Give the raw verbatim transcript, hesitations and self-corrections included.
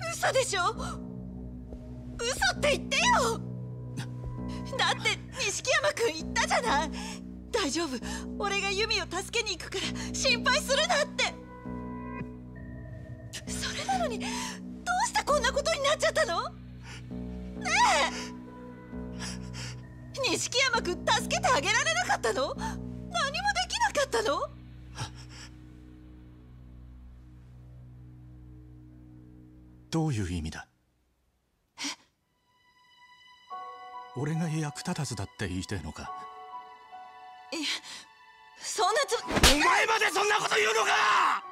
嘘でしょ。嘘って言ってよ。だって錦山君言ったじゃない。大丈夫、俺がユミを助けに行くから心配するなって。それなのにどうしてこんなことになっちゃったのねえ。錦山君助けてあげられなかったの？何もできなかったの？ どういう意味だ？俺が役立たずだって言いてえのか？ いや、そんなつも。 お前までそんなこと言うのか！